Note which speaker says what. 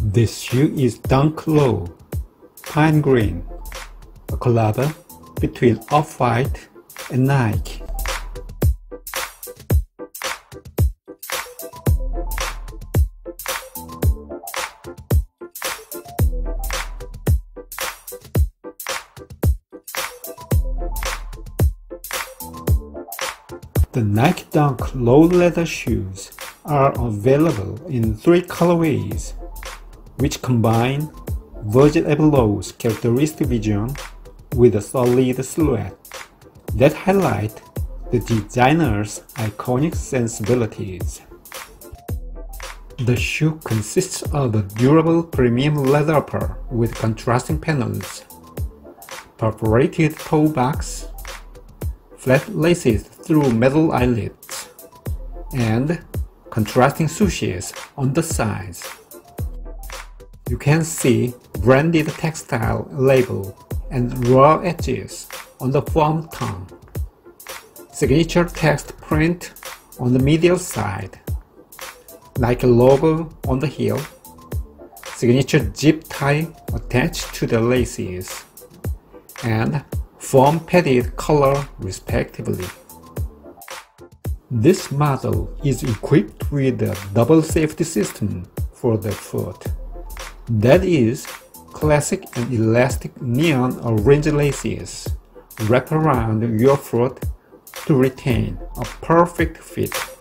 Speaker 1: This shoe is Dunk Low Pine Green, a collab between Off-White and Nike. The Nike Dunk Low leather shoes are available in 3 colorways, which combine Virgil Abloh's characteristic vision with a solid silhouette that highlight the designer's iconic sensibilities. The shoe consists of a durable premium leather upper with contrasting panels, perforated toe box, flat laces through metal eyelets, and contrasting swooshes on the sides. You can see branded textile label and raw edges on the foam tongue, signature text print on the medial side, Nike logo on the heel, signature zip tie attached to the laces, and foam padded color respectively. This model is equipped with a double safety system for the foot. That is, classic and elastic neon orange laces wrap around your foot to retain a perfect fit.